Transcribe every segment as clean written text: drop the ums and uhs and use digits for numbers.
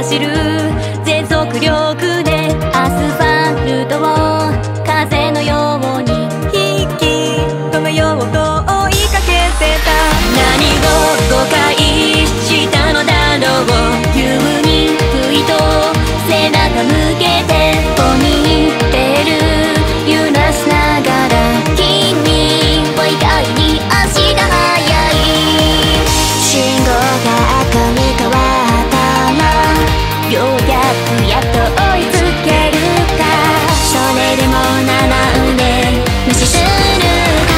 走る全速力でアスファルトを風のように引き止めようと追いかけてた。何を誤解したのだろう。急にふいと背中向けてポニーテール揺らしながら君は意外に足が速い。信号が赤に変わったらようやくやっと追いつけるか。それでも並んで無視するか。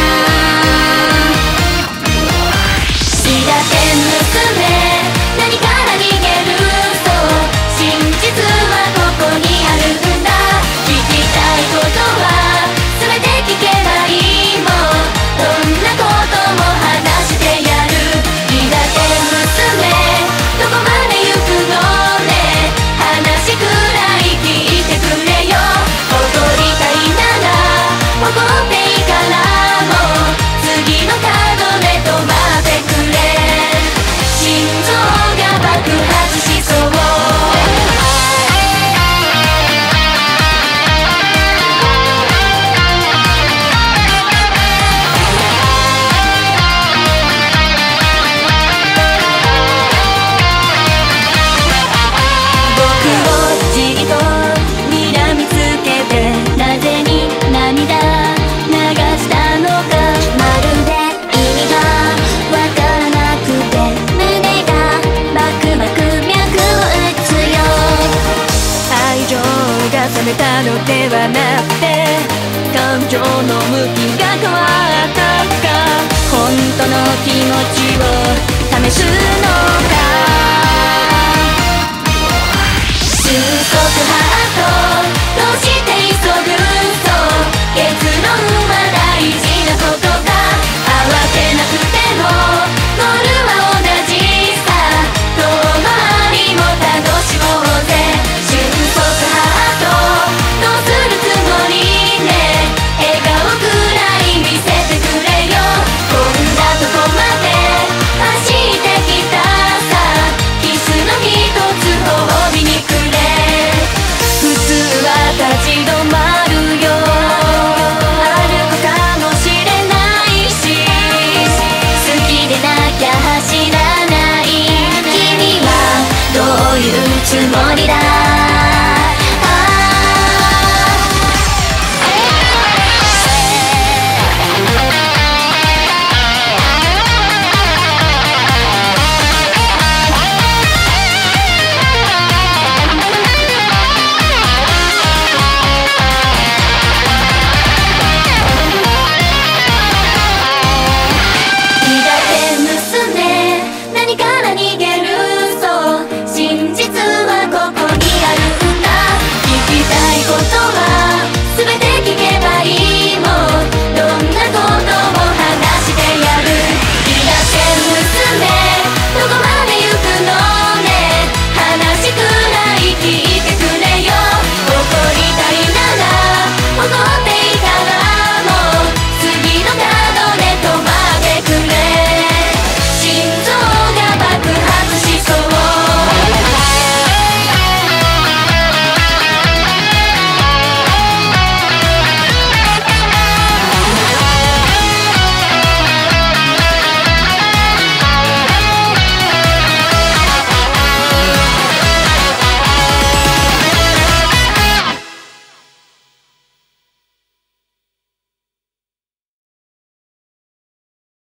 いだて娘何から逃げる。そう真実はここにあるんだ。聞きたいことは全て聞けばいい。もうどんなことも話してやる。いだて娘どこまで行くのね。話くらい聞いてくれよ。怒りたいなら怒っていいからもう次の角で止まってくれ。心臓が爆発しそう。僕をじっと睨みつけてなぜに涙流したのか。まるで意味がわからなくて胸がバクバク脈を打つよ。愛情が冷めたのではなくて感情の向きが変わったか。本当の気持ちを試す